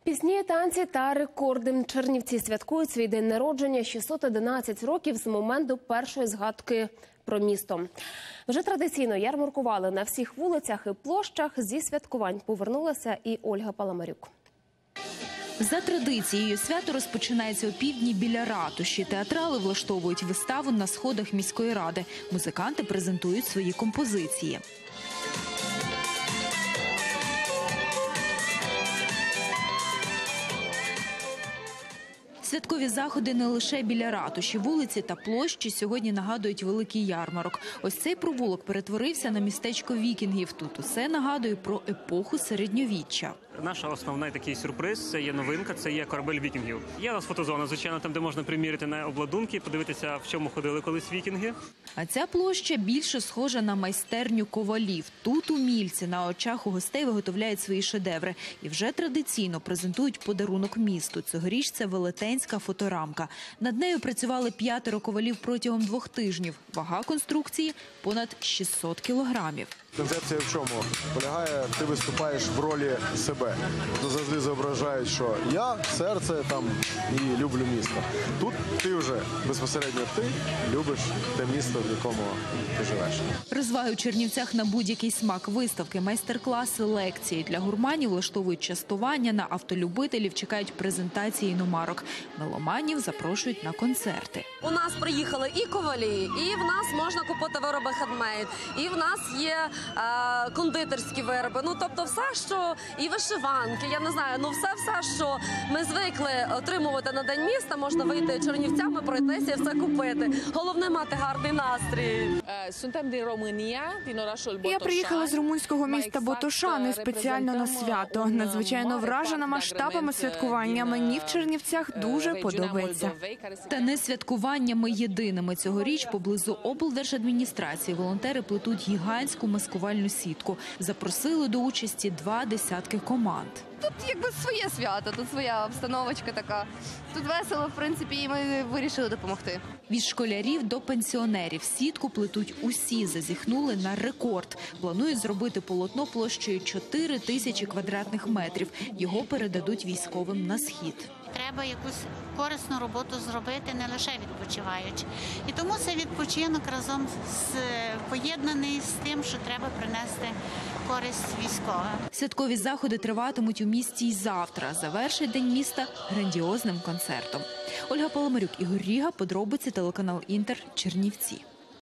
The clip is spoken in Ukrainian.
Пісні, танці та рекорди. Чернівці святкують свій день народження 611 років з моменту першої згадки про місто. Вже традиційно ярмаркували на всіх вулицях і площах. Зі святкувань повернулася і Ольга Паламарюк. За традицією, свято розпочинається опівдні біля ратуші. Театрали влаштовують виставу на сходах міської ради. Музиканти презентують свої композиції. Святкові заходи не лише біля ратуші. Вулиці та площі сьогодні нагадують великий ярмарок. Ось цей провулок перетворився на містечко вікінгів. Тут усе нагадує про епоху середньовіччя. Наш основний такий сюрприз – це є новинка, це є корабель вікінгів. Є у нас фотозона, звичайно, там, де можна приміряти на обладунки, подивитися, в чому ходили колись вікінги. А ця площа більше схожа на майстерню ковалів. Тут умільці на очах у гостей виготовляють свої шедеври. І вже традиційно презентують подарунок місту. Цьогоріч це велетенська фоторамка. Над нею працювали 5 ковалів протягом 2 тижнів. Вага конструкції – понад 600 кілограмів. Концепція в чому? Полягає, ти виступаєш в ролі себе. Завжди зображають, що я серце там і люблю місто. Тут ти вже безпосередньо ти любиш те місто, в якому ти живеш. Розваги у Чернівцях на будь-який смак. Виставки, майстер-класи, лекції. Для гурманів влаштовують частування, на автолюбителів чекають презентації іномарок. Меломанів запрошують на концерти. У нас приїхали і ковалі, і в нас можна купити вироби хендмейд, і в нас є кондитерські вироби. Ну, тобто все, що і вишиванки, я не знаю, ну все, що ми звикли отримувати на День міста, можна вийти Чернівцями, пройтися і все купити. Головне – мати гарний настрій. Я приїхала з румунського міста Ботошани спеціально на свято. Надзвичайно вражена масштабами святкування. Мені в Чернівцях дуже подобається. Та не святкуваннями єдиними. Цьогоріч поблизу облдержадміністрації волонтери плетуть гігантську маскувальну сітку. Запросили до участі 20 команд. Тут якби своє свято, тут своя обстановочка така. Тут весело, в принципі, і ми вирішили допомогти. Від школярів до пенсіонерів сітку плетуть усі, зазіхнули на рекорд. Планують зробити полотно площею 4000 квадратних метрів. Його передадуть військовим на схід. Треба якусь корисну роботу зробити, не лише відпочиваючи. І тому цей відпочинок разом поєднаний з тим, що треба принести користь військовим. Святкові заходи триватимуть у місті й завтра. Завершить День міста грандіозним концертом. Ольга Паламарюк, Ігор Ріга, подробиці, телеканал Інтер, Чернівці.